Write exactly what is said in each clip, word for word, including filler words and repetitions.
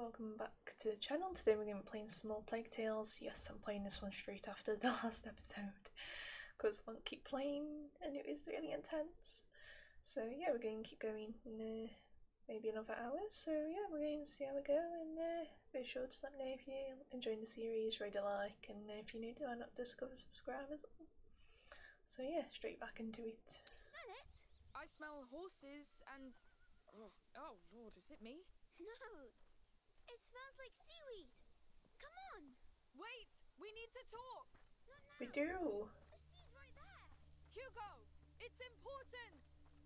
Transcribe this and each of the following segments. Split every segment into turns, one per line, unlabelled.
welcome back to the channel. Today we're going to be playing some more Plague Tales. Yes, I'm playing this one straight after the last episode because I won't keep playing and it was really intense. So yeah, we're going to keep going in uh, maybe another hour. So yeah, we're going to see how we go, and uh, be sure to let me know if you're enjoying the series, rate a like, and uh, if you're new, why not discover subscribers. So yeah, straight back into it.
Smell it? I smell horses and... Oh, oh Lord, is it me?
No, it smells like seaweed. Come on.
Wait, we need to talk.
Not now.
We do.
The sea's right there.
Hugo, it's important.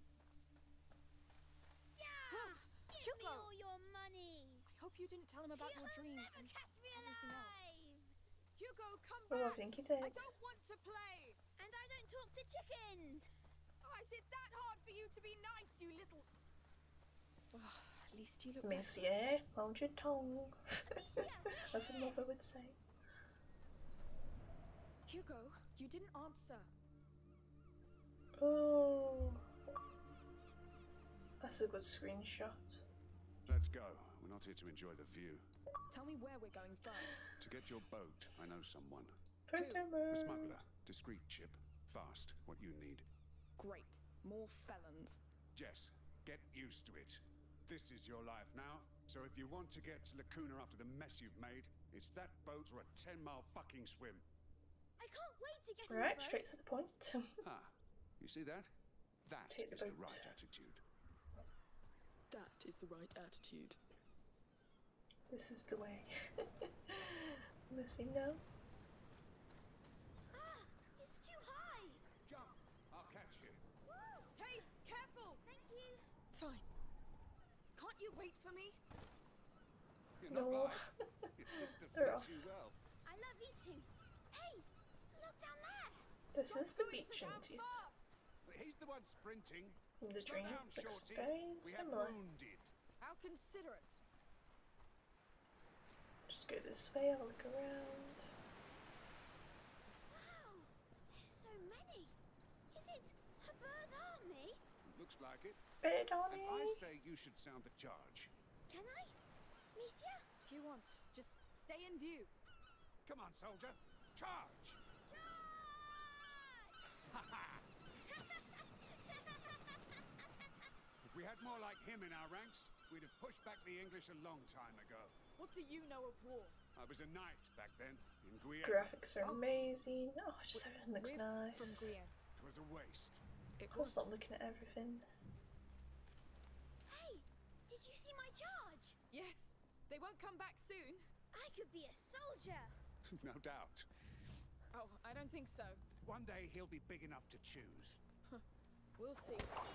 Yeah. Give
Hugo.
me all your money.
I hope you didn't tell him about
He'll
your dream
never
and
catch me
everything else.
alive.
Hugo, come
Well, I
back.
think he did.
I don't want to play.
And I don't talk to chickens.
Oh, is it that hard for you to be nice, you little... Oh, at least you look
Monsieur, hold your tongue.
Amicia,
As a mother would say.
Hugo, you didn't answer.
Oh, that's a good screenshot.
Let's go. We're not here to enjoy the view.
Tell me where we're going first.
To get your boat, I know someone.
September.
A smuggler. Discreet chip. Fast. What you need.
Great. More felons.
Jess, get used to it. This is your life now. So if you want to get to Lacuna after the mess you've made, it's that boat or a ten mile fucking swim.
I can't wait to get
Right,
on the boat.
straight to the point.
Ah, you see that? That
Take the
is the
boat.
right attitude.
That is the right attitude.
This is the way. Missing now.
Ah, it's too high.
Jump! I'll catch you.
Woo.
Hey, careful!
Thank you.
Fine. Can't you wait for me?
You're
No.
not right. It's sister
They're
fits
off.
you well.
I love eating. Hey, look down there.
This
Stop
is the
going
beach,
so damn
isn't it?
fast.
He's the one sprinting.
In the
Slow
dream,
down,
looks
Shorty.
very
We have
similar.
wounded.
How considerate.
Just go this way, have a look around.
Wow, there's so many. Is it a bird army?
Looks like it.
Bird on
And
it.
I say you should sound the charge.
Can I? Monsieur?
If you want, just stay in view.
Come on, soldier. Charge! If we had more like him in our ranks, we'd have pushed back the English a long time ago.
What do you know of war?
I was a knight back then, in Guyenne.
Graphics are
Oh.
amazing. Oh, just everything looks
We're
nice.
From Guyenne.
It was a waste.
It
I was
was.
not looking at everything.
Hey, did you see my charge?
Yes. They won't come back soon.
I could be a soldier.
No doubt.
Oh, I don't think so.
One day he'll be big enough to choose.
We'll see.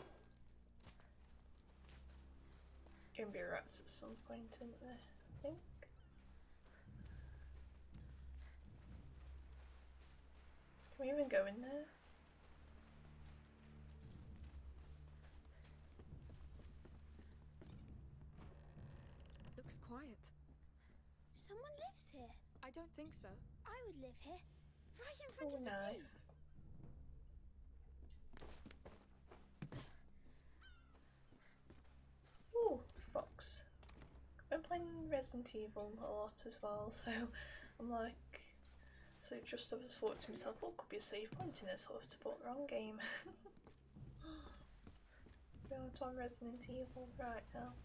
Can be rats at some point, isn't there? I think. Can we even go in there?
Looks quiet.
Someone lives here.
I don't think so.
I would live here. Right in front
Oh,
of the
no.
sea.
Ooh, box. I've been playing Resident Evil a lot as well, so I'm like, so just sort of thought to myself, what could be a save point in this, sort of to put wrong game. We're on Resident Evil right now.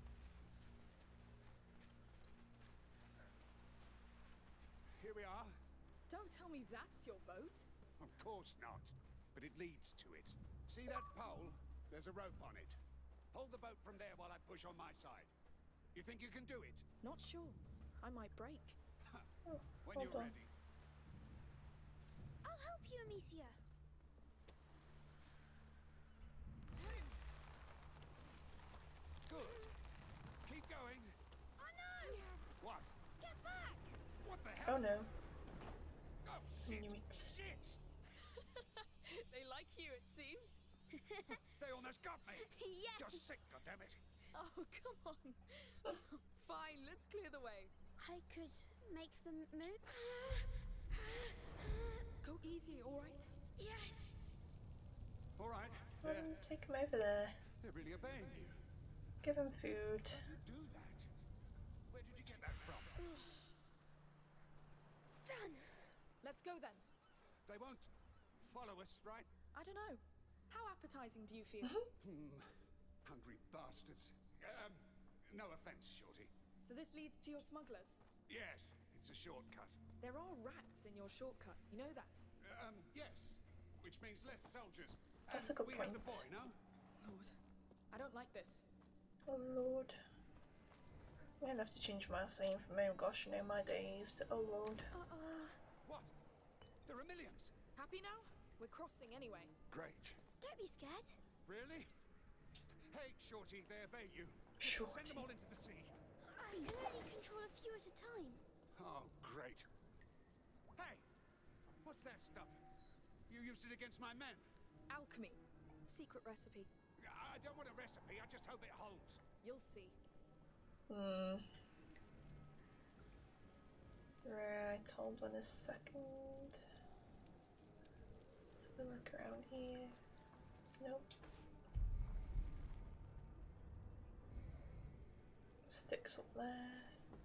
Here we are.
Don't tell me that's your boat.
Of course not. But it leads to it. See that pole? There's a rope on it. Hold the boat from there while I push on my side. You think you can do it?
Not sure. I might break.
Oh,
When
hold
you're
on.
ready.
I'll help you, Amicia.
Good. Keep going.
Oh no!
What?
Get back!
What the hell?
Oh no.
Oh,
I
shit.
knew it.
Shit!
They like you, it seems.
They almost got me.
Yes!
You're sick, goddammit.
Oh, come on. Fine, let's clear the way.
I could make them move.
Go easy, all right?
Yes!
All right.
Um,
They're,
take him over there.
they're really obeying you.
Give him food.
How do you do that? Where did you get that
Done.
Let's go then.
They won't follow us, right?
I don't know. How appetizing do you feel?
Hmm. Hungry bastards. Um, no offense, Shorty.
So this leads to your smugglers.
Yes, it's a shortcut.
There are rats in your shortcut. You know that?
Um, yes. Which means less soldiers.
That's
And
a good
we have the
point.
boy, no?
Lord, I don't like this.
Oh lord. I'm gonna have to change my saying from oh gosh, you know my days to oh lord.
Uh-oh.
What? There are millions.
Happy now? We're crossing anyway.
Great.
Don't be scared.
Really? Hey, Shorty, they obey you.
Shorty.
Send them all into the sea.
I can only control a few at a time.
Oh, great. Hey! What's that stuff? You used it against my men.
Alchemy. Secret recipe.
I don't want a recipe, I just hope it holds.
You'll see.
Hmm. Right, hold on a second. Let's have a look around here. Nope. Sticks up there.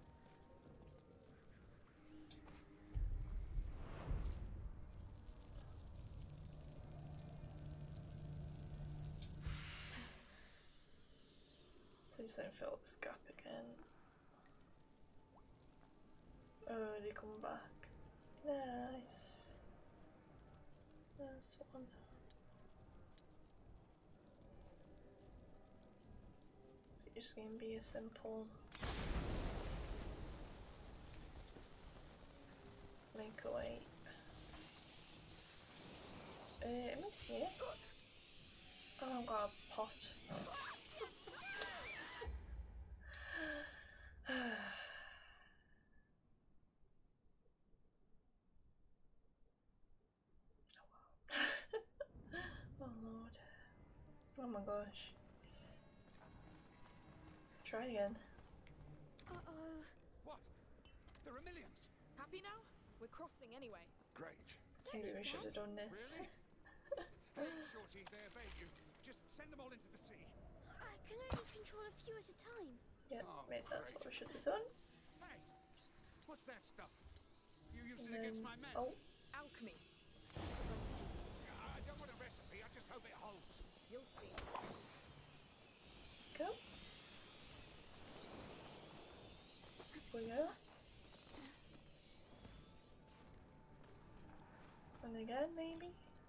Please don't fill this gap again. Oh, they come back. Nice. Nice one. Is it just gonna be a simple make away? Uh, let me see it. Oh, I've got a pot. Oh lord. Oh my gosh. Try again.
Uh-oh.
What? There are millions.
Happy now? We're crossing anyway.
Great.
Don't
Maybe
be
we should have
scared.
done this.
Really? Hey, Shorty, they obey you. Just send them all into the sea.
I can only control a few at a time.
Yeah,
Oh,
maybe that's
great.
what we should have done.
Hey! What's that stuff? You used
And
it against
then,
my men.
oh,
Alchemy. Secret recipe.
I don't want a recipe, I just hope it holds.
You'll see.
go. We go. And again, maybe.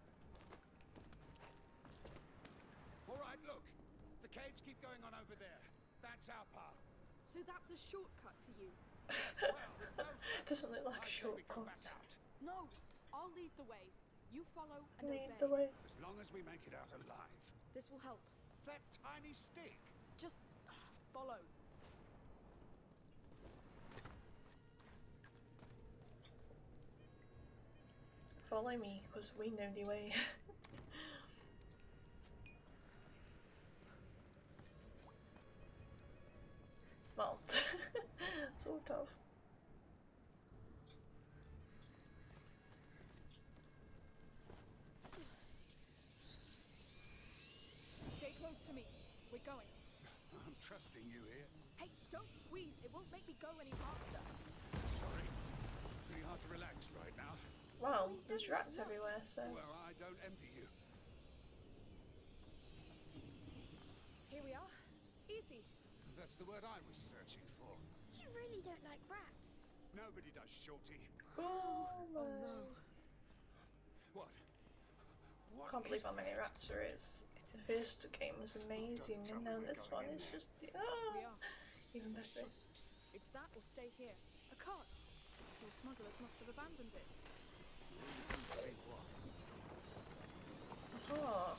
All right, look. The caves keep going on over there. That's our path.
So that's a shortcut to you.
Well, with those rats,
Doesn't look like
I
a
say we go
shortcut.
back out.
No, I'll lead the way. You follow and
Lead
obey.
the way.
As long as we make it out alive.
This will help.
That tiny stick.
Just uh, follow.
Follow me, because we know the way. Well, sort of.
Stay close to me. We're going.
I'm trusting you here.
Hey, don't squeeze. It won't make me go any faster.
Sorry. Pretty hard to relax right now.
Well,
We've
there's
done
rats
this a lot.
everywhere, so.
Well, I don't envy you.
Here we are. Easy.
That's the word I was searching for.
You really don't like rats.
Nobody does, Shorty.
Oh my.
Oh no.
What? What
Can't believe
is
how many
that?
rats there is.
It's
The
an
first game was amazing,
Don't tell
and
me
now
we're
this one
going in
is
there.
just
We
ah,
are.
even better.
It's that or stay here. A cart. Your smugglers must have abandoned it.
See what?
Aha.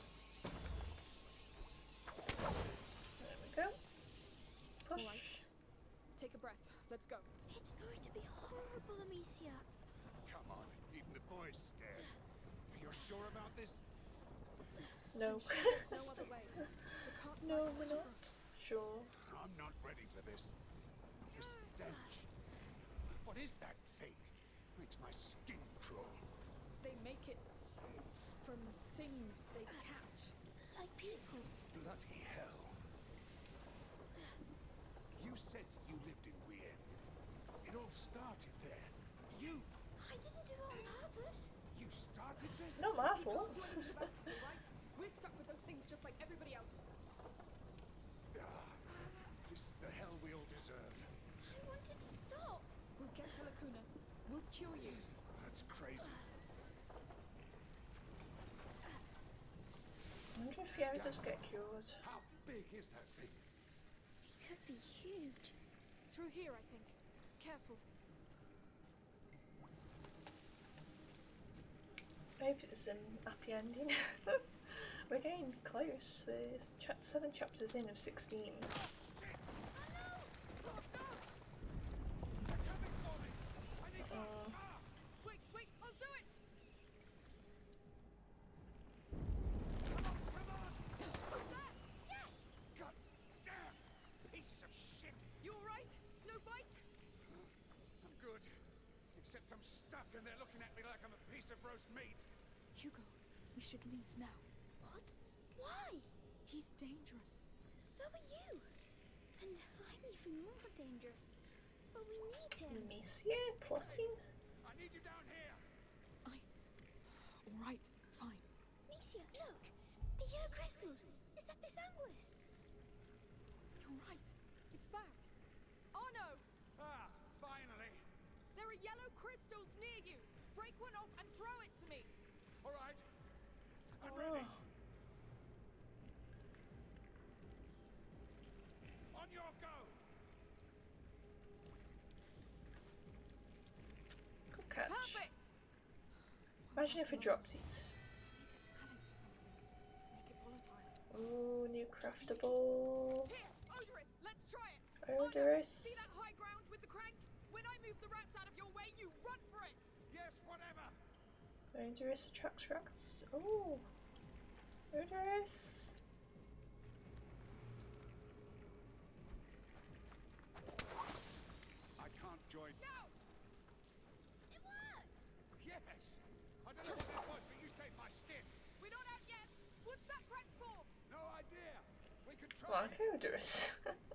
There we go. Push.
Alright. Take a breath. Let's go.
It's going to be horrible, Amicia.
Come on, even the boy's scared. You're sure about this?
No.
There's no other way. The cart's
No,
not
we're
coming
not.
for us.
Sure.
I'm not ready for this. The stench. What is that thing? Makes my skin crawl.
They make it from things they catch.
Like people.
Bloody hell. You said you lived in Wien. It all all started there. You,
I didn't do it on purpose.
you started this?
Not my
You
fault.
can't do anything about it, all right? We're stuck with those things just like everybody else.
Ah, this is the hell we all deserve.
I wanted to stop.
We'll get to Lacuna. We'll cure you.
That's crazy.
I wonder if he ever does get cured.
How big is that thing?
It could be huge.
Through here, I think. Careful.
Maybe it's a happy ending. We're getting close. We're cha seven chapters in of sixteen.
Shit! Oh, no! They're coming for me! I need to
Uh,
fast!
Wait, wait, I'll do it!
Come on, come on!
There!
Yes!
God damn! Pieces of shit!
You alright? No bite?
I'm good. Except I'm stuck and they're looking at me like I'm a piece of roast meat.
Hugo, we should leave now.
What? Why?
He's dangerous.
So are you. And I'm even more dangerous. But we need him.
Monsieur plotting?
I need you down here!
I... Alright, fine.
Misha, look! The yellow crystals! Is that Bisanguis?
You're right. It's back. Arno!
Ah, finally!
There are yellow crystals near you. Break one off and throw it to me.
All right. I'm
Oh.
ready. On your go!
Good catch.
Perfect!
Imagine if we dropped it.
Need to add it to something. Make it volatile.
Oh, new craftable.
Here, Odorous, let's try it.
Odorous.
See that high ground with the crank? When I move the rats out of your way, you run for it.
Yes, whatever!
Odorous attracts rats. Oh. Odorous.
I can't join.
Now!
It works!
Yes! I don't know what that was, but you saved my skin.
We're not out yet. What's that crank for?
No idea. We could try
Like
it.
odorous.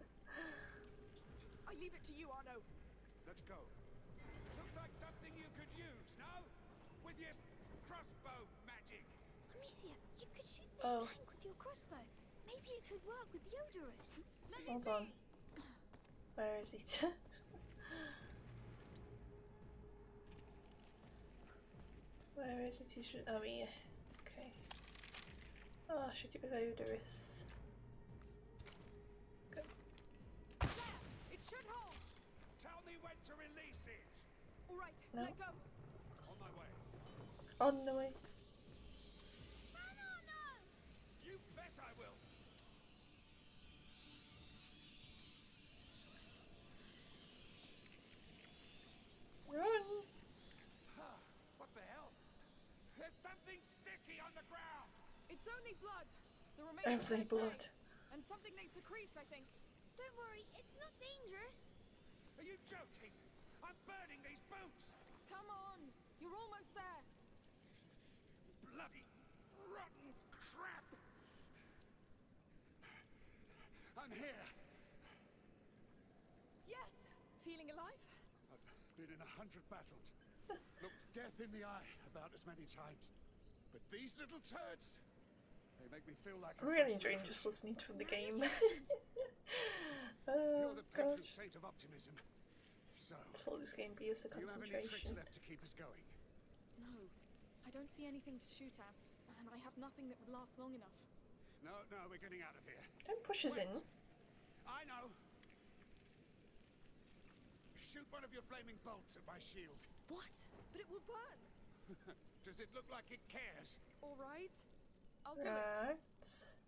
I leave it to you, Arno.
Let's go. Looks like something you could use, no? With your crossbow magic.
Amicia, you could shoot this
Oh.
tank with your crossbow. Maybe it could work with the odorous.
Let me
Hold
see.
on. Where is it? Where is it? You should. Oh, here. Okay. Oh, shoot it with odorous. Good.
There! It should hold.
Tell me when to release it.
All right,
No.
let go.
On my way.
On the way.
Run, Arno!
You bet I will.
Run!
Ah, what the hell? There's something sticky on the ground.
It's only blood. The remains of
Only
their prey.
blood.
And something they secrete, I think.
Don't worry, it's not dangerous.
Are you joking? I'm burning these boots.
Come on. You're almost there.
Bloody rotten crap. I'm here.
Yes. Feeling alive?
I've been in a hundred battles. Looked death in the eye about as many times. But these little turds, they make me feel like a
I'm really
fresh
enjoying
recruit.
just listening to the game.
You're
Oh
the patron
gosh.
saint of optimism. So,
That's all this game be is a
do you have any tricks
concentration.
left to keep us going?
No. I don't see anything to shoot at. And I have nothing that would last long enough.
No, no, we're getting out of here.
Don't push us in.
I know. Shoot one of your flaming bolts at my shield.
What? But it will burn.
Does it look like it cares?
All right. I'll do it.
Right.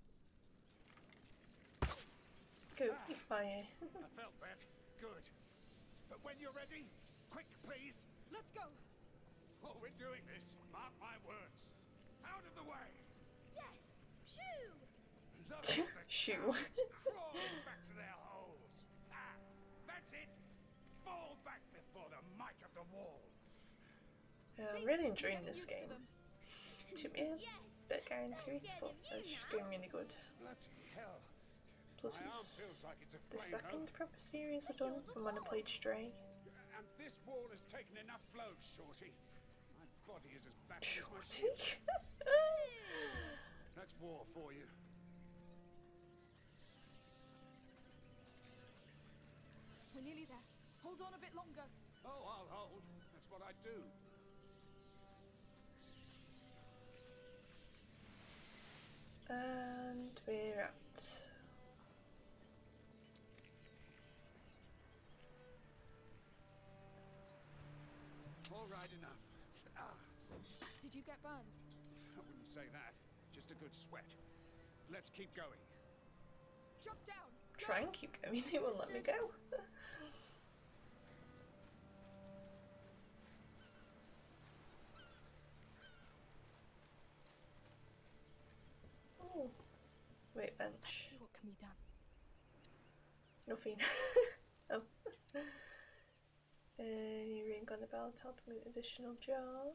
Go, keep fire.
I felt that. Good. But when you're ready, quick, please.
Let's go.
Oh, we're doing this. Mark my words. Out of the way.
Yes! Shoo!
Look at the
Shoo.
cowards crawling back to their holes. Ah, that's it. Fall back before the might of the wall.
Yeah, I'm
See?
really
You're
enjoying
getting
this
used to
game.
them.
Took me a
Yes!
bit getting into
Let's
it,
get
but
them
it's
you
just
now.
going really good.
Bloody hell.
Plus
My arm
it's
feels like it's
the
aflame,
second
though.
proper series I've done from when I played Stray.
And wall has taken enough blows, Shorty. My body is as battered as my
Shorty.
shield. That's war for you.
We're nearly there. Hold on a bit longer.
Oh, I'll hold. That's what I do.
And we're out.
All right, enough. Ah,
Did you get burned?
I wouldn't say that. Just a good sweat. Let's keep going.
Jump down.
Try and keep going. They won't let me go. Oh, wait,
Let's
bench.
see what can be done.
Nothing. Oh. Uh, new ring on the bell top with additional jar.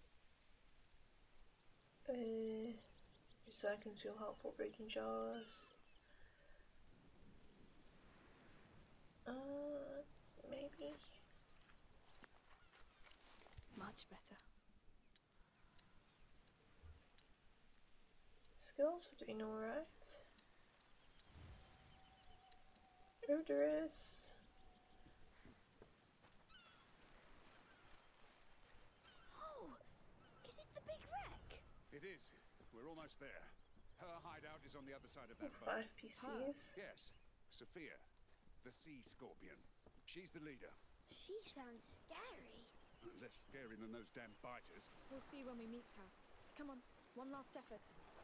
Uh, recycling tool helpful breaking jars. Uh, maybe.
Much better.
Skills are doing alright. Odorous.
Oh, is it the big wreck?
It is. We're almost there. Her hideout is on the other side of that boat.
Five P Cs.
Yes, Sophia, the sea scorpion. She's the leader.
She sounds scary.
Less scary than those damn biters.
We'll see when we meet her. Come on, one last effort.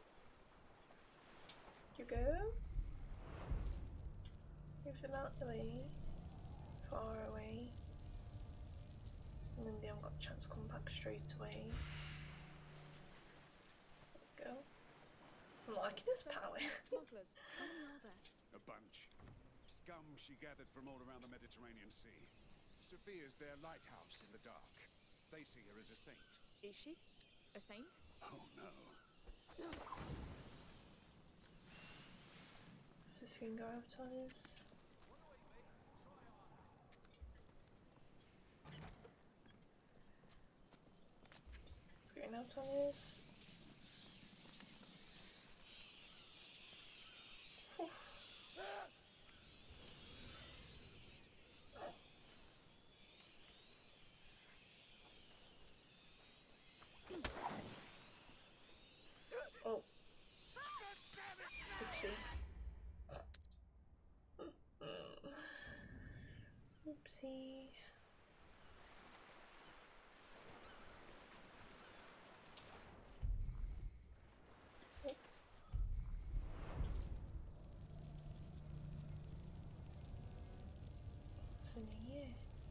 You go. Move them out the way. Far away. And then they haven't got a chance to come back straight away. There we go. I'm liking his powers.
Smugglers, how many are there?
A bunch. Scum she gathered from all around the Mediterranean Sea. Sophia's their lighthouse in the dark. They see her as a saint.
Is she? A saint?
Oh no.
Is this going to go out on his? It's going out on his. Whew. Oh. Oopsie. Oopsie. Oh. What's in here?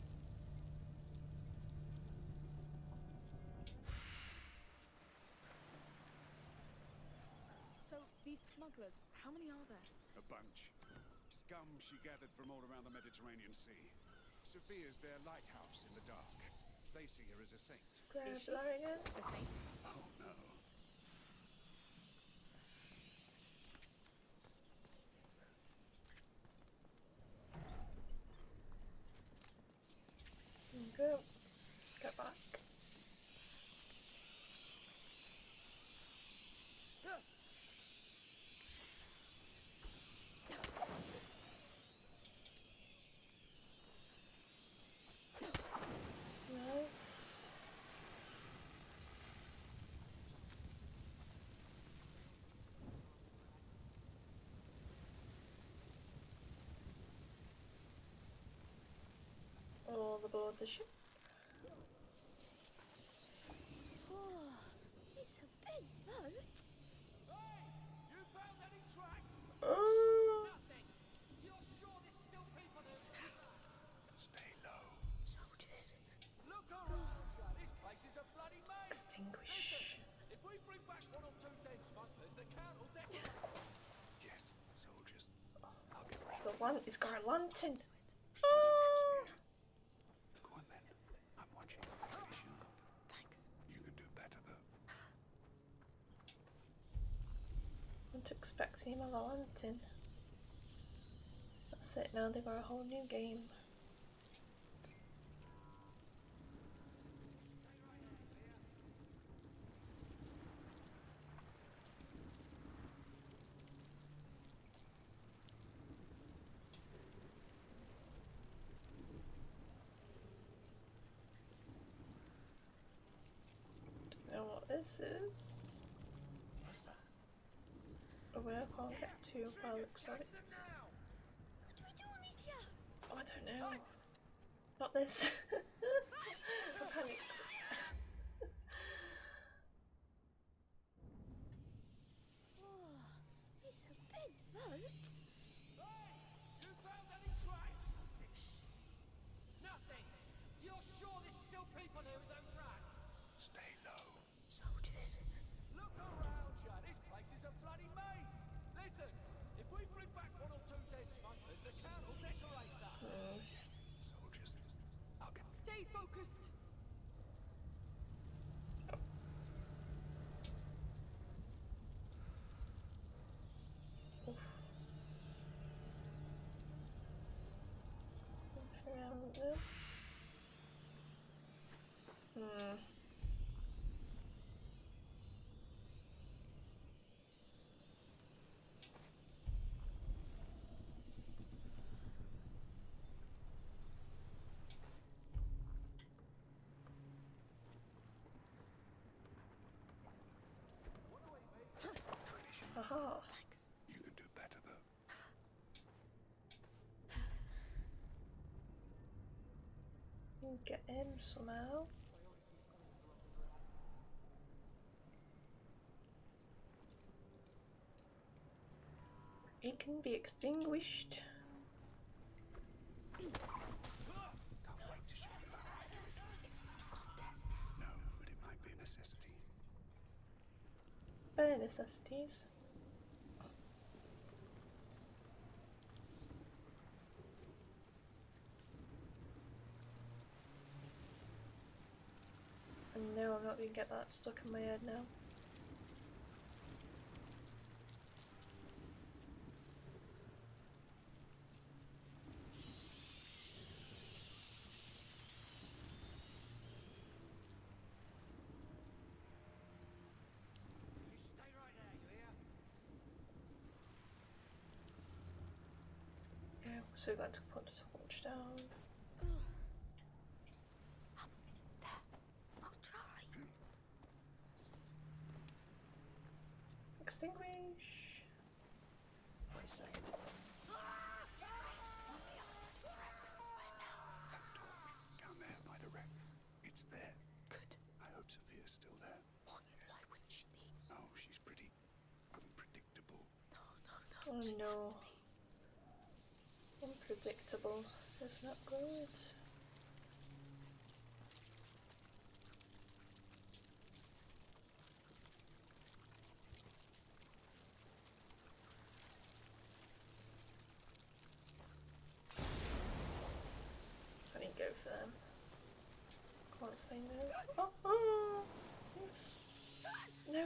So, these smugglers, how many are there?
A bunch. Scum she gathered from all around the Mediterranean Sea. Sophia's their lighthouse in the dark. They see her as a saint.
Grab
Is she?
that again.
A saint?
Oh no.
There you go. Get back. Nice. All aboard the ship.
Oh, it's a big boat.
You found any tracks?
Oh,
Nothing. You're sure there's still people there? Stay low.
Soldiers.
Look around. This place is a bloody maze.
extinguish.
If we bring back one or two dead smugglers, the count will definitely. Yes, soldiers. I'll get ready.
So one, it's got a lantern.
Still don't trust me. Go on then. I'm watching. Be sure.
Thanks.
You can do better though.
I'm not expecting him to have a lantern. That's it now, they've got a whole new game. this is a way I can't get to by the looks of it.
What do we do, Amicia?
Oh, I don't know. Not this. I panicked.
Oh, it's a big boat.
You found any tracks? Nothing. You're sure there's still people here with those rats?
Stay low.
Soldiers.
Look around you. This place is a bloody maze. Listen, if we bring back one or two dead smugglers, the count will decorate us.
Soldiers. I'll get.
Stay focused.
Around there. Hmm. Aha.
Thanks.
You can do better though.
Get in somehow. It can be extinguished.
Can't wait to show you how I do it.
It's not a contest.
No, but it might be a necessity.
Bare necessities. And no, I'm not going to get that stuck in my head now.
You stay right there, you hear?
Okay, so glad to put the torch down.
I'll try.
Extinguish.
Wait a second.
On the other side of the wrecks. Where now?
That torch down there by the wreck. It's there.
Good.
I hope Sophia's still there.
What? Why wouldn't she be?
Oh, she's pretty unpredictable.
No, no, no.
Oh
she
no.
has to be.
Unpredictable. It's not good. I didn't go for them. Can't say no. Oh, oh. No.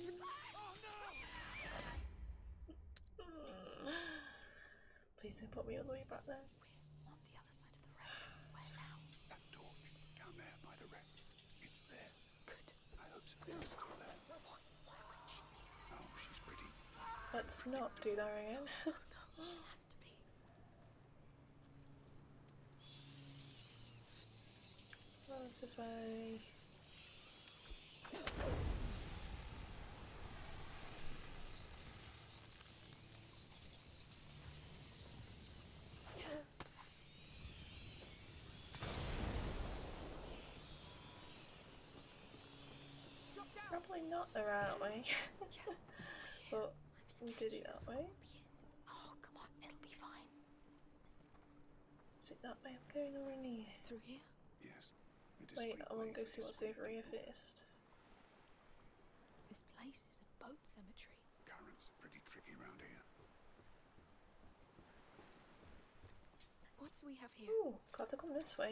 Mm. Please don't put me all the way back there.
On the other side of the wrecks. Where now?
That torch down there by the wreck. It's there.
Good.
I hope Sophia's still there.
What? Why wouldn't she be?
Oh, she's pretty.
Let's not do that again.
No, she has to be.
What if I...
Drop down.
Probably not the right way.
Yes.
But
I'm
we
scared
did
she's
it
a
that way.
scorpion. Oh, come on. It'll be fine.
Is it that way I'm going already?
Through here?
Yes. a
Wait,
discreet
I want
way
to go
for
see what's
discreet
over here
people.
first.
This place is a boat cemetery.
Currents are pretty tricky round here.
What do we have here?
Ooh, glad to come this way.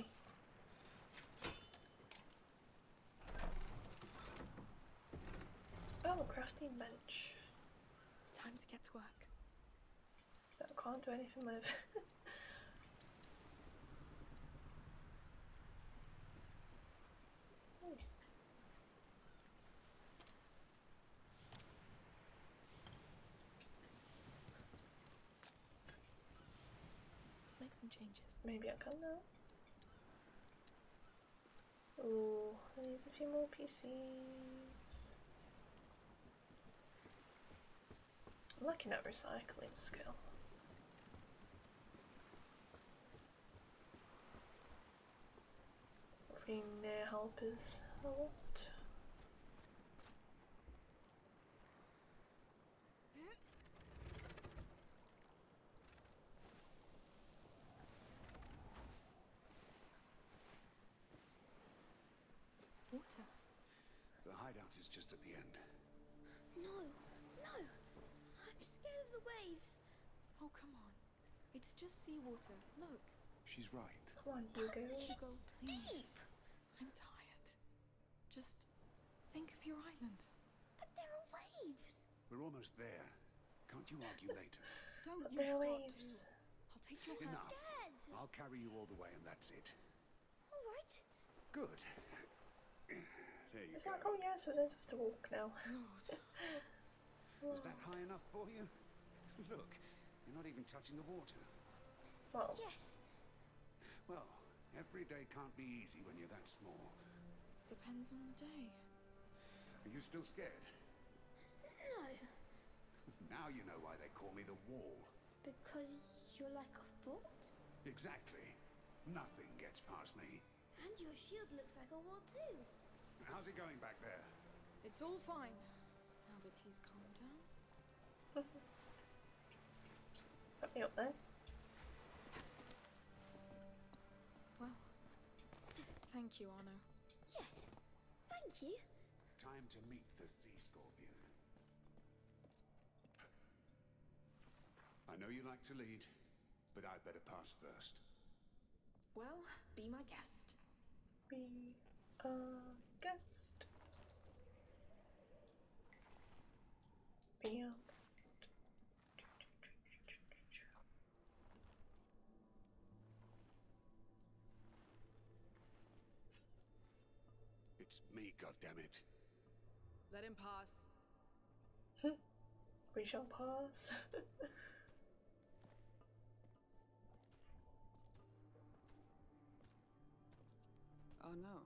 Oh, a crafting bench.
Time to get to work.
That I can't do anything with. Ooh.
Let's make some changes.
Maybe I can now. Ooh, I need a few more P Cs. I'm looking at recycling skill. Let's gain near helpers a lot.
Water.
The hideout is just at the end.
No, no. I'm scared of the waves.
Oh, come on. It's just seawater. Look.
She's right.
Come on, Hugo.
Hugo, please.
Deep.
I'm tired. Just think of your island.
But there are waves.
We're almost there. Can't you argue later?
Don't
But
you
there are
start
waves.
to. I'll take your hand.
Enough.
Scared.
I'll carry you all the way and that's it.
All right.
Good. There you
It's
go.
like, oh yeah, so I don't have to walk now.
Is that high enough for you? Look, you're not even touching the water.
Well,
Yes.
Well, every day can't be easy when you're that small.
Depends on the day.
Are you still scared?
No.
Now you know why they call me the Wall.
Because you're like a fort?
Exactly. Nothing gets past me.
And your shield looks like a wall too.
How's it going back there?
It's all fine. Now that he's calmed down.
put me up then.
Well, thank you, Arno.
Yes. Thank you.
Time to meet the sea scorpion. I know you like to lead, but I'd better pass first.
Well, be my guest.
Be a guest. Be a guest.
It's me, goddammit.
Let him pass.
We shall pass.
Oh no.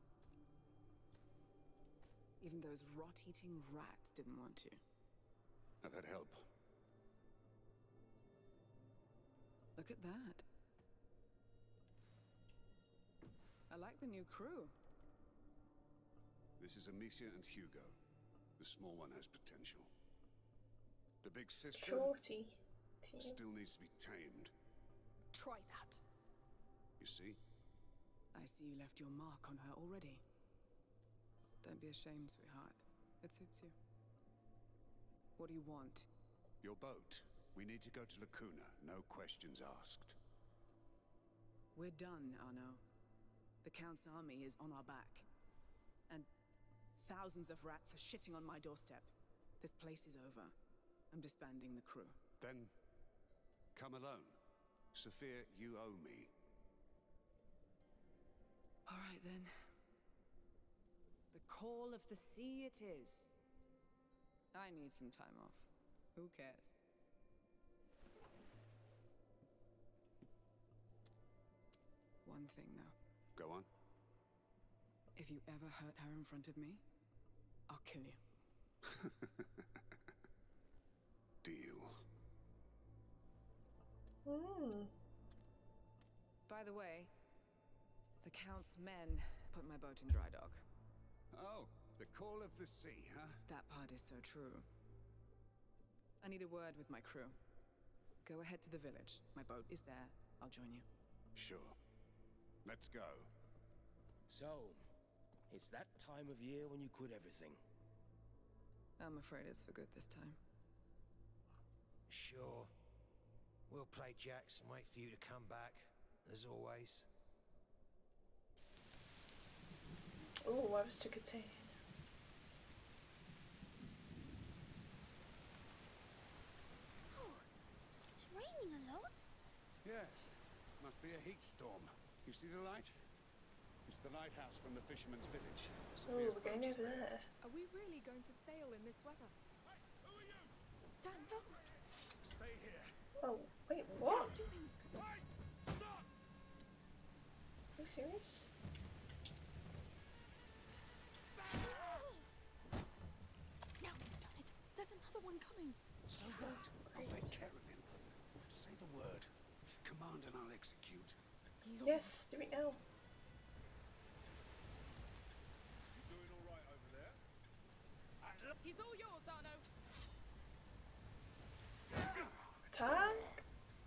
Even those rot-eating rats didn't want to.
I've had help.
Look at that. I like the new crew.
This is Amicia and Hugo. The small one has potential. The big sister
Shorty. Team.
still needs to be tamed.
Try that.
You see?
I see you left your mark on her already. Don't be ashamed, sweetheart. It suits you. What do you want?
Your boat. We need to go to Lacuna. No questions asked.
We're done, Arno. The Count's army is on our back. And thousands of rats are shitting on my doorstep. This place is over. I'm disbanding the crew.
Then, come alone. Sophia, you owe me.
All right, then. The call of the sea it is. I need some time off. Who cares? One thing, though.
Go on.
If you ever hurt her in front of me, I'll kill you.
Deal.
Mm.
By the way, the Count's men put my boat in dry dock.
Oh, the call of the sea, huh?
That part is so true. I need a word with my crew. Go ahead to the village. My boat is there. I'll join you.
Sure. Let's go.
So, it's that time of year when you quit everything.
I'm afraid it's for good this time.
Sure. We'll play jacks and wait for you to come back, as always.
Oh, I was took a turn.
Oh, it's raining a lot.
Yes. Must be a heat storm. You see the light? It's the lighthouse from the fisherman's village.
Oh,
Sophia's
we're going
boat is
over there.
Are we really going to sail in this weather?
Hey, who are you?
Dan, no!
Stay here.
Oh, wait,
What
what?
are you doing?
Wait! Stop!
Are you serious?
Now you've done it. There's another one coming.
So what? take care of him. Say the word. Command and I'll execute.
Yes, do it now.
You doing all right over there?
He's all yours, Arno.
Attack!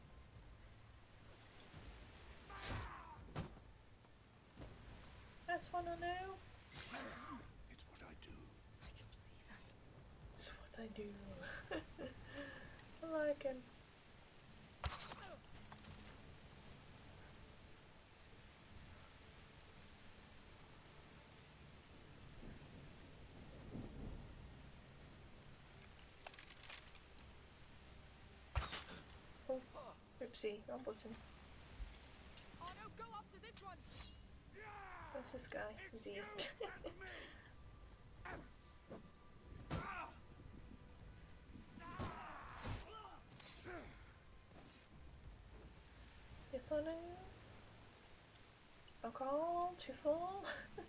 That's one I know.
It's what I do.
I can see that.
That's what I do. I like him. Oh, oopsie, wrong button.
Arno, go after this one.
Where's this guy? Who's he? Yes or no? Alcohol? Too full?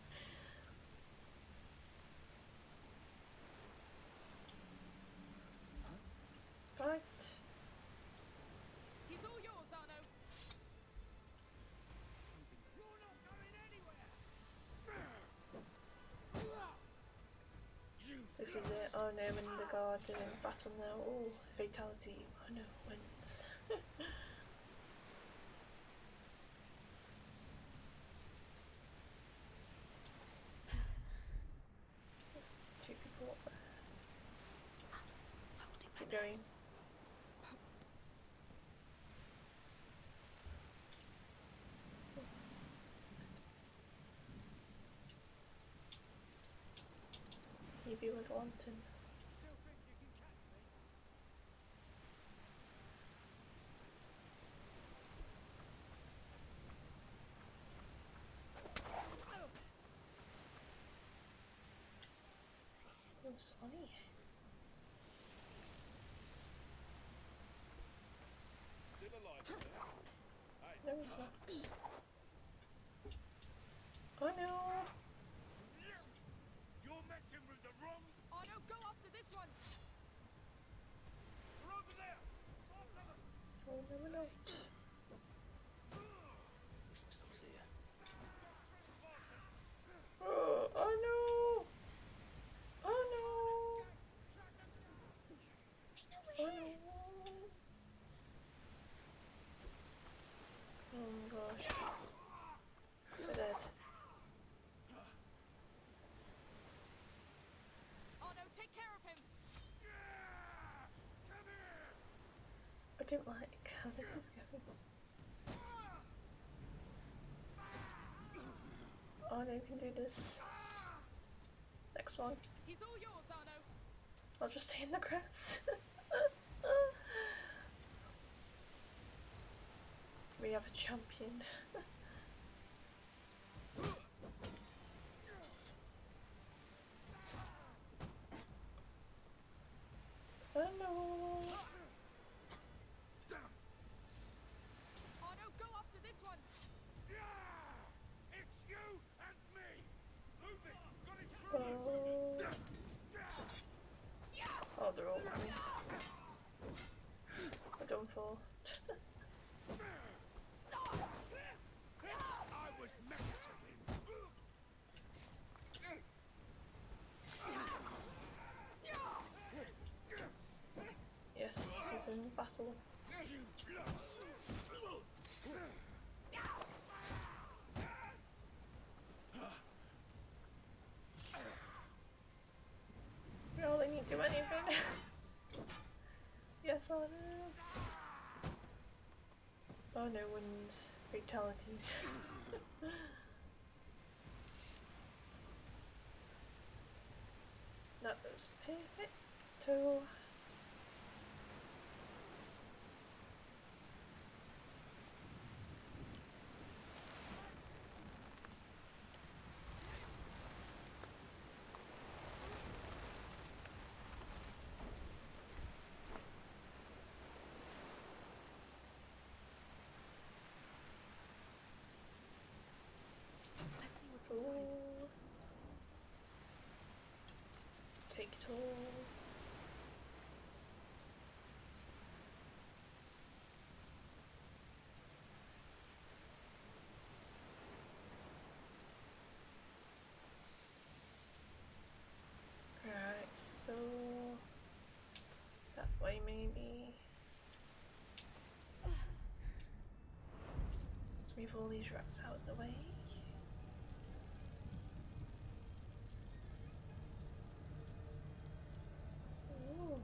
Right.
He's all yours, Arno.
You're not going anywhere.
This is it. Oh no, I'm in the garden in battle now. Oh, fatality. Oh no, wins. Two people up there. Keep going. Maybe with lantern.
Still think you can catch me?
Oh, Sonny.
Still alive, sir? Hey,
No, he's not. Oh no!
you're messing with the wrong.
Arno, go after this one.
We're over there. After them.
Oh no, we're not. Oh, oh no! Oh no! Oh no! Oh my gosh. They're dead.
Arno, take care of him.
I don't like how this is going. Oh no, you can do this. Next one.
He's all yours, Arno.
I'll just stay in the grass. We have a champion. Hello.
Arno, go after this one.
It's you and me. Move it. Got it through you.
Oh. Oh, they're all coming. We're done for.
I was meant to win.
Yes, he's in battle. No, they need to do anything. Yes, I know. Oh no, wins. Fatality. That was perfecto.
Let's see what's inside.
Ooh. Take it all. maybe. Let's move all these rats out of the way. Ooh.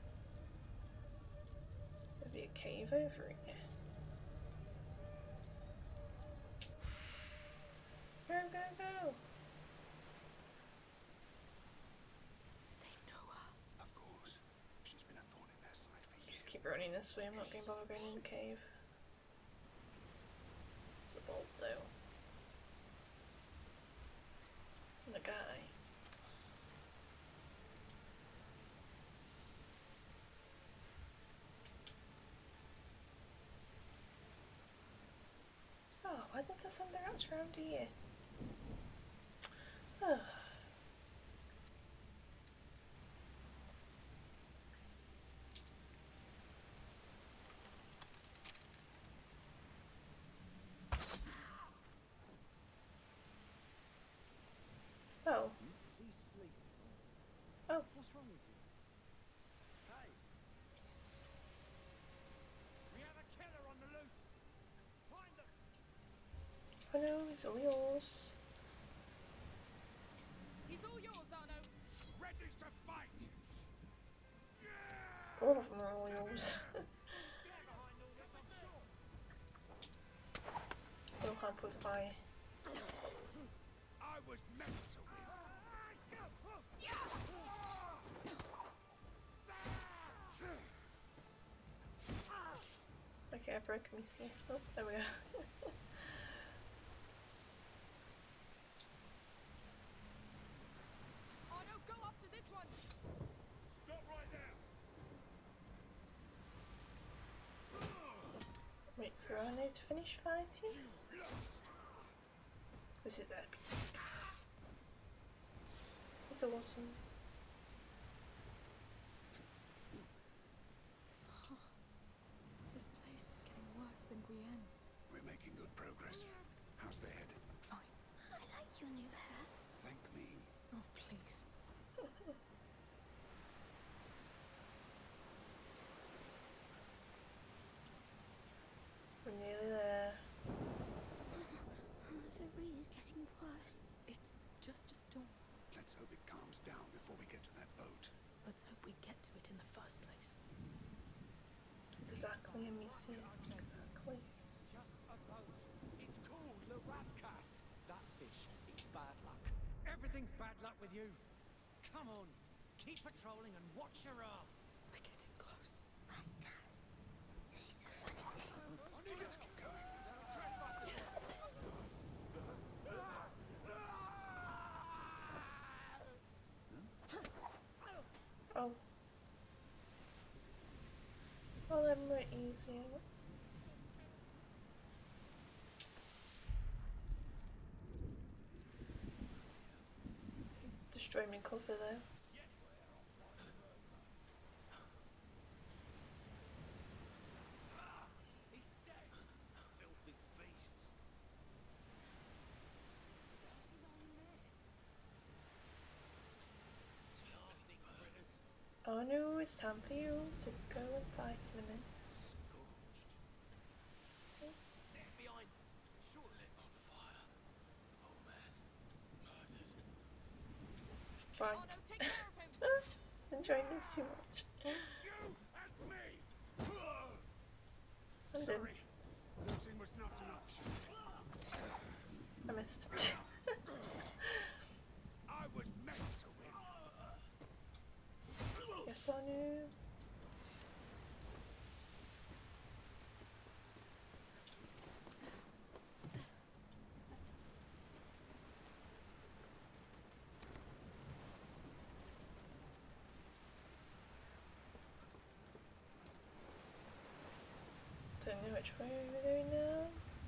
Maybe a cave over here. Go, go, go!
They know her.
Of course. She's been a thorn in their side for years.
Just keep running this way, I'm not going to bother going in the cave. It's a bolt though. And a guy. Oh, why didn't I send the rats around here? Oh. Oh.
Is he sleeping?
Oh.
What's wrong with you? Hey! We have a killer on the loose! Find them!
Oh no, it's all yours.
He's all yours, Arno.
Ready to fight!
All of them are all yours.
They're behind all this, I'm sure!
We'll help with fire.
I was meant to win.
Okay, I broke me see. Oh, there we go.
Arno, go after this one.
Stop right there!
Wait for Arno to finish fighting. This is epic. It's awesome.
This place is getting worse than Guyenne.
We're making good progress. How's the head?
Fine.
I like your new hair.
Thank me.
Oh, please.
We're nearly there.
The rain is getting worse.
It's just a storm.
Let's hope it calms down before we get to that boat.
Let's hope we get to it in the first place.
Exactly, Amici. Exactly.
Just a boat. It's called Le Rascasse. That fish is bad luck. Everything's bad luck with you. Come on. Keep patrolling and watch your ass.
We're getting close.
Rascals. It's a funny name.
Let's keep going.
Oh. Well, then we're easy. Destroy me cover though.
He's dead. Filthy beasts. Nasty critters.
Oh no, it's time for you to go and fight in a minute.
They're behind. Surely.
On fire. Oh man. Murdered.
Right.
Arno, take care of him.
Enjoying this too much.
You and me!
I'm
Sorry.
dead.
Losing was not an option.
I missed.
I was meant to win.
Yes, I knew. Don't know which way we're doing now.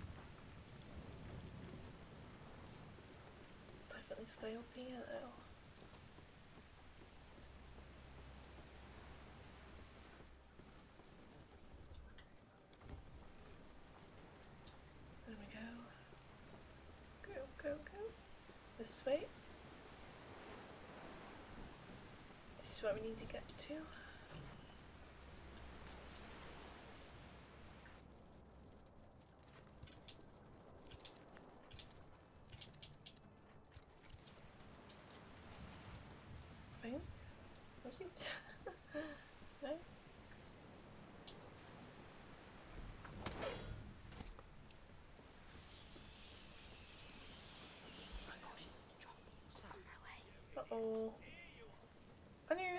Definitely stay up here though. There we go. Go, go, go. This way. This is where we need to get to. is it? No? Uh-oh. I knew.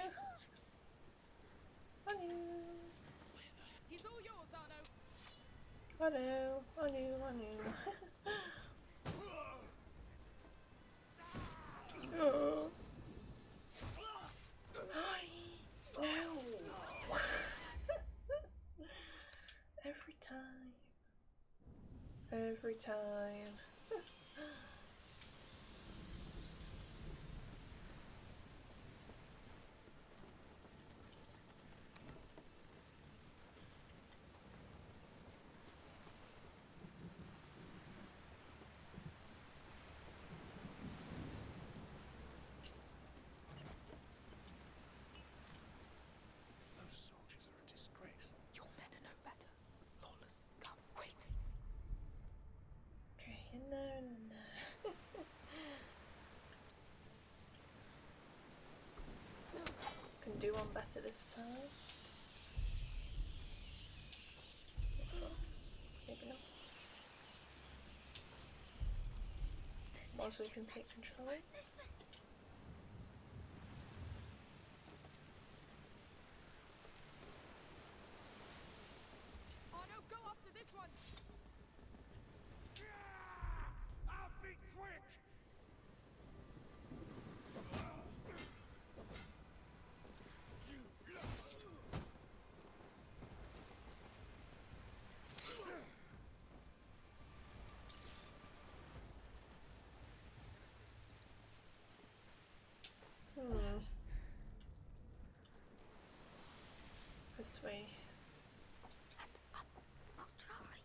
I knew.
He's all yours, Arno.
I knew. I knew. I knew. Oh. Every time. Every time.
Those soldiers are a disgrace.
Your men are no better. Lawless, come, wait.
Okay, in there and in there. Can do one better this time. Maybe not. Also, you can take control.
Listen.
Arno, go after this one.
I'll be quick! You lost!
Hmm. This way.
I'll try.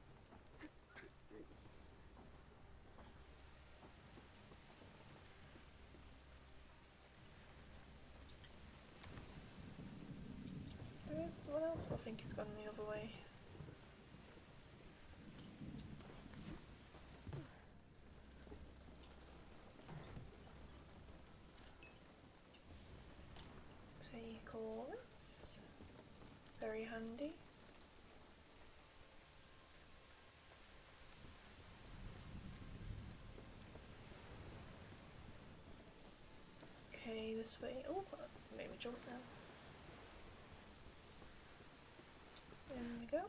There's someone else, but I think he's gone the other way. Take all this. Very handy. Okay, this way. Oh, made me jump now. There we go.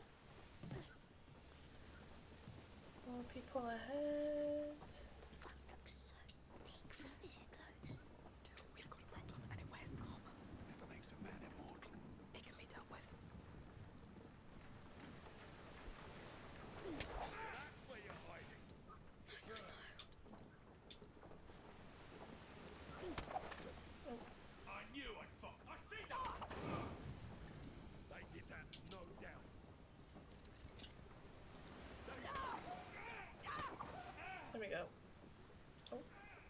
More people ahead.
That looks so big from this close.
Still, we've got a problem and it wears armor.
Never makes a man immortal.
It can be dealt with.
That's where you're hiding. I knew I'd fuck. I see that. They did that, no doubt.
There we go. Oh.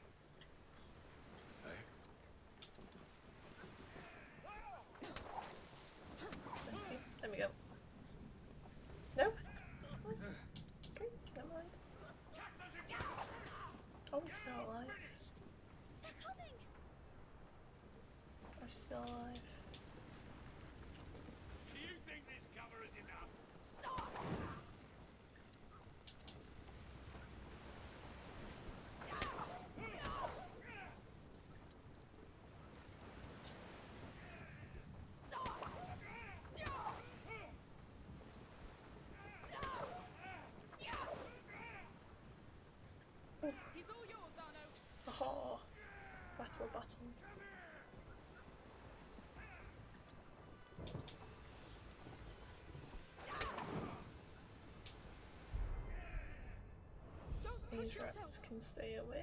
Hey.
Nasty. There we go. No? Okay, never mind. Oh, he's still alive.
They're coming.
Oh, she's still alive.
Do you think this cover is enough?
He's all yours, Arno.
Oh, battle, battle.
Don't push
These
yourself.
rats can stay away.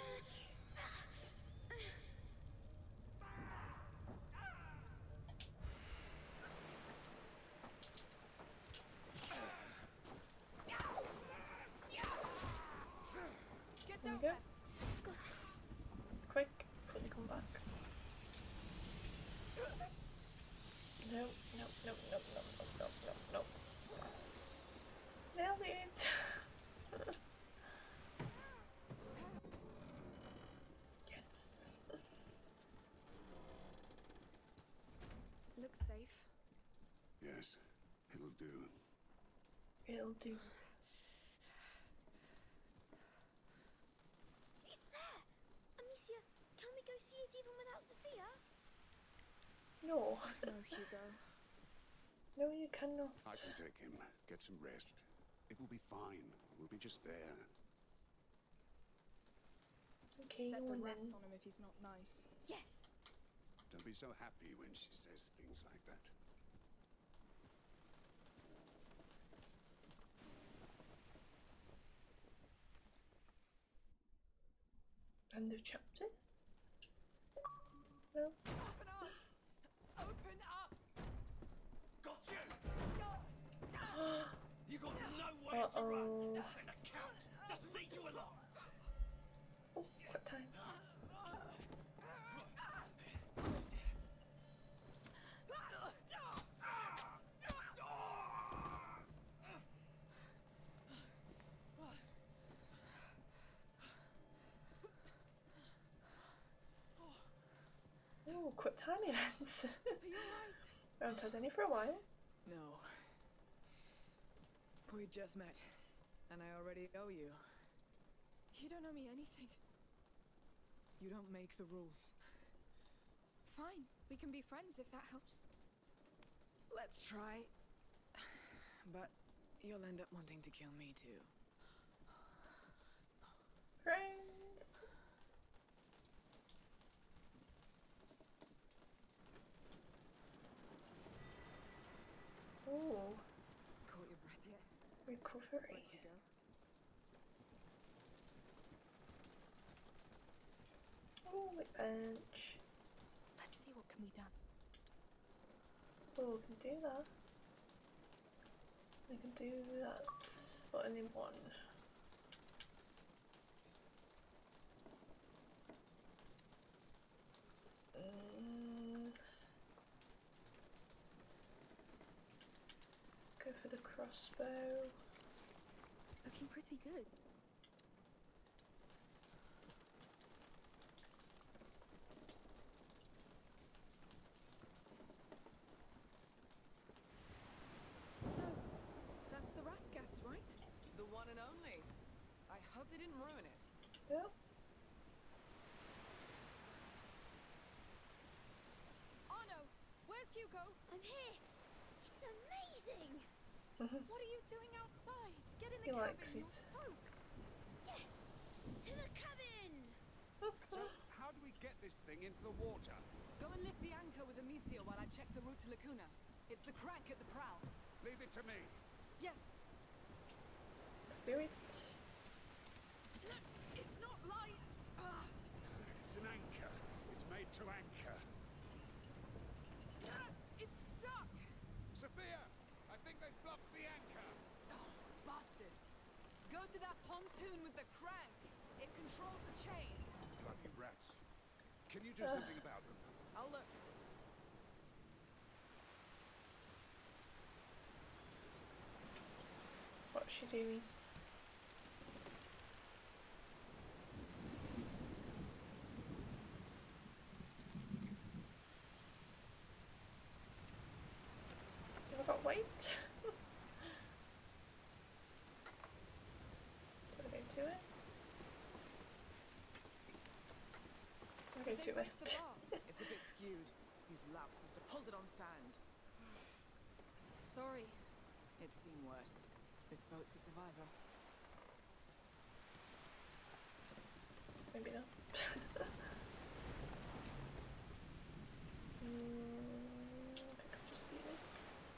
Get
There
down
we go.
there.
Got it.
Quick, before they come back. No, no, no, no, no, no, no, no, no. Nailed it!
looks safe.
Yes, it'll do.
It'll do.
It's there! Amicia, can we go see it even without Sophia?
No.
No, Hugo.
No, you cannot.
I can take him. Get some rest. It will be fine. We'll be just there.
Okay,
Set
no
the
one
rats
then.
on him if he's not nice.
Yes!
Don't be so happy when she says things like that.
End of chapter? No?
Open up! Open up! Got you! You got nowhere to run!
Uh-oh.
And the count doesn't need you along!
Oh, what time? Oh, Quitanians.
Are you alright?
We haven't had any for a while.
No. We just met, and I already owe you.
You don't owe me anything.
You don't make the rules.
Fine, we can be friends if that helps.
Let's try. But you'll end up wanting to kill me too.
Friends. Oh,
Caught your breath yet?
recovery.
Where'd you go?
Oh, bench.
Let's see what can be done.
Oh, we can do that. We can do that, but only one. Mm. Go for the crossbow.
Looking pretty good. So, that's the Raskas, right?
The one and only. I hope they didn't ruin it.
Yep.
Arno, where's Hugo?
I'm here! It's amazing!
What are you doing outside? Get in the
He
cabin,
likes
you're
it.
soaked.
Yes! To the cabin!
So, how do we get this thing into the water?
Go and lift the anchor with Amicia while I check the route to Lacuna. It's the crank at the prow.
Leave it to me.
Yes.
Let's do it.
Look, it's not light. Ah,
It's an anchor. It's made to anchor.
ah, it's stuck.
Sophia, I think they've blocked the anchor.
Oh, bastards. Go to that pontoon with the crank. It controls the chain.
Bloody rats. Can you do something about them?
I'll look.
What's she doing? Have I got weight? Do I go to it? I go
They
to
break the
it.
bar. It's a bit skewed. These louts must have pulled it on sand.
Sorry.
It's seen worse. This boat's the survivor.
Maybe not. mm, I think I'll just leave it.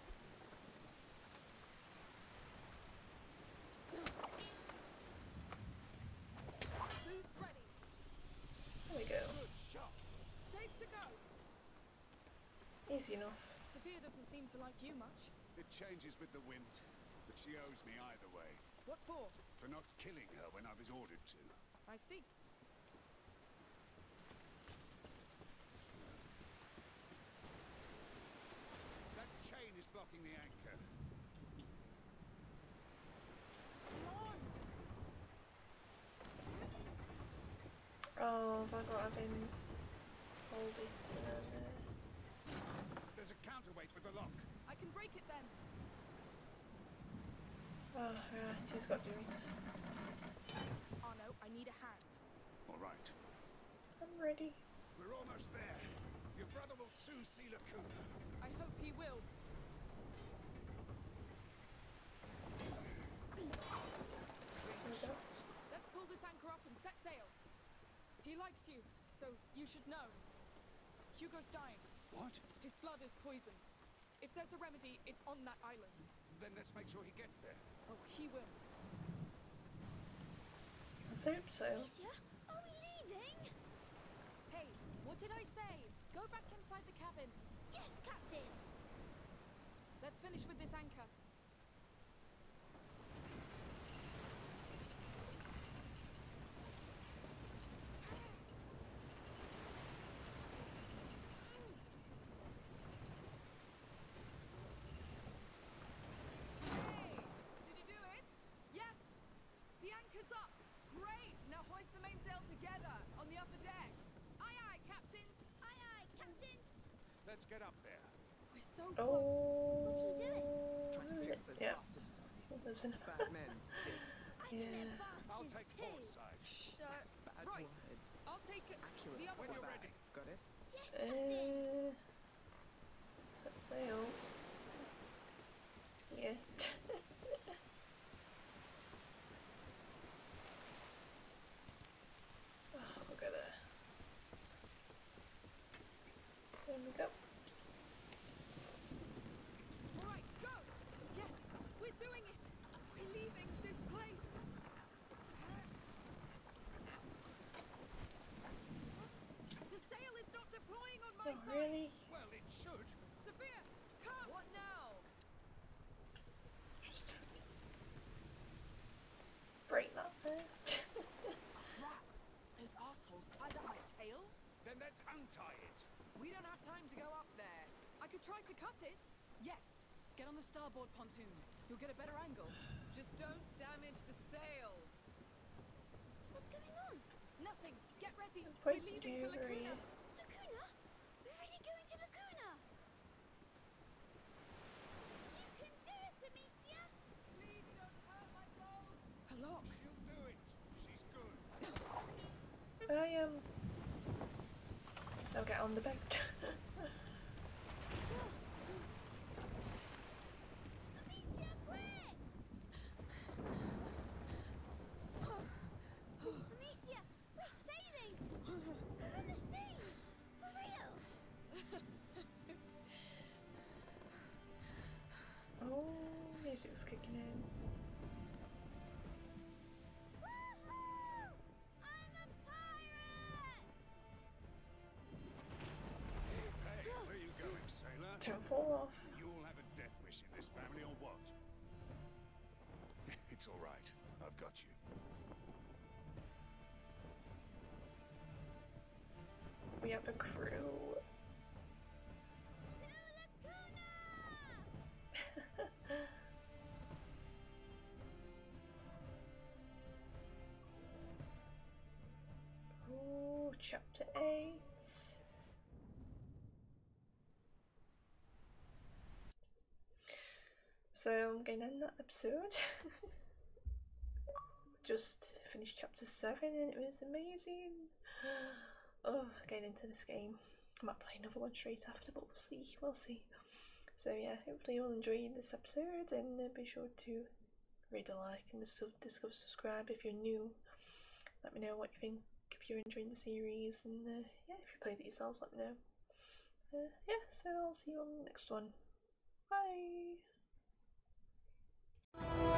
Food's ready.
There we go.
Good shot.
Safe to go.
Easy enough.
Sophia doesn't seem to like you much.
It changes with the wind, but she owes me either way.
What for?
For not killing her when I was ordered to.
I see.
That chain is blocking the anchor.
Come on.
Oh, have I got to have him hold it? Uh,
There's There's a counterweight with the lock.
I can break it then.
Oh, right, he's got to do it.
Arno, I need a hand.
All right.
I'm ready.
We're almost there. Your brother will soon see Lacuna.
I hope he will. Let's pull this anchor up and set sail. He likes you, so you should know. Hugo's dying.
What?
His blood is poisoned. If there's a remedy, it's on that island.
Then let's make sure he gets there.
Oh, he will.
Let's hope so.
Amicia, are we leaving?
Hey, what did I say? Go back inside the cabin.
Yes, Captain.
Let's finish with this anchor.
Let's get up there.
We're so
Oh.
What's he doing?
Trying to fix those
Yeah.
bastards.
Lives in
Bad men did.
I think they're
Yeah.
I'll
bastards
take
too.
port side.
Shh.
That's bad
right.
blood.
I'll take it.
Accurate.
The other
When
one.
you're
Bad.
ready.
Got it?
Yes, Captain.
Uh, set sail. Yeah. Oh, look at that. There we go.
All right, go. Yes, we're doing it. We're leaving this place. What? The sail is not deploying on my
Oh,
side.
really?
Well, it should.
Sophia, come. What now?
Just break that there.
Crap! Those assholes tied up my sail?
Then let's untie it.
We don't have time to go up there. I could try to cut it.
Yes! Get on the starboard pontoon. You'll get a better angle.
Just don't damage the sail.
What's going on?
Nothing. Get ready.
Point
We're
to
leaving
do,
for
hurry.
Lacuna.
Lacuna? We're really going to Lacuna. You can do it, Amicia.
Please don't hurt my bones. A lock.
She'll do it. She's good.
I am. Um, I'll get on the boat.
Amicia, quick! Amicia, we're sailing. We're in the sea. For real.
Oh, music's kicking in.
Woohoo! I'm a pirate.
Hey, where you going, sailor?
Don't fall off.
You all have a death wish in this family or what? It's all right. I've got you.
We have a crew.
To Lacuna!
Ooh, chapter eight. So I'm gonna end that episode. Just finished chapter seven and it was amazing. Oh, getting into this game. I might play another one straight after, but we'll see. We'll see. So yeah, hopefully you'll enjoy this episode, and uh, be sure to rate a like and dis- discover subscribe if you're new. Let me know what you think if you're enjoying the series, and uh, yeah, if you played it yourselves, let me know. Uh, yeah, so I'll see you on the next one. Bye.